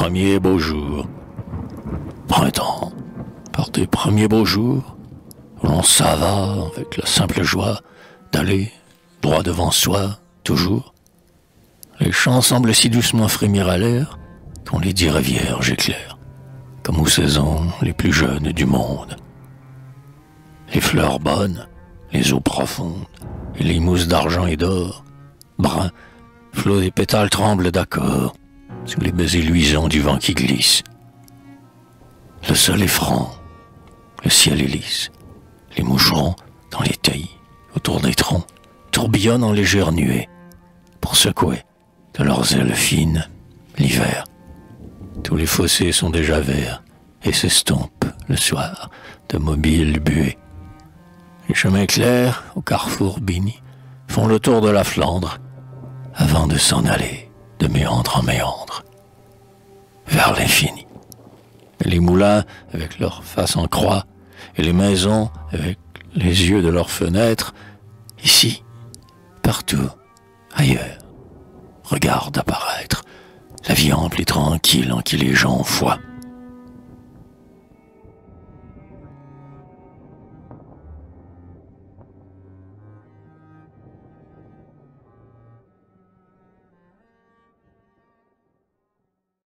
premiers beaux jours. Printemps, par tes premiers beaux jours, où l'on s'en va avec la simple joie d'aller droit devant soi, toujours. Les champs semblent si doucement frémir à l'air qu'on les dirait vierges et clairs, comme aux saisons les plus jeunes du monde. Les fleurs bonnes, les eaux profondes, et les mousses d'argent et d'or, bruns, flots et pétales tremblent d'accord, sous les baisers luisants du vent qui glisse. Le sol est franc, le ciel est lisse, les moucherons, dans les taillis, autour des troncs, tourbillonnent en légères nuées, pour secouer, de leurs ailes fines, l'hiver. Tous les fossés sont déjà verts, et s'estompent, le soir, de mobiles buées. Les chemins clairs, au carrefour béni, font le tour de la Flandre, avant de s'en aller, de méandre en méandre, vers l'infini. Et les moulins, avec leurs faces en croix, et les maisons, avec les yeux de leurs fenêtres, ici, partout, ailleurs, regardent apparaître la vie ample et tranquille en qui les gens ont foi.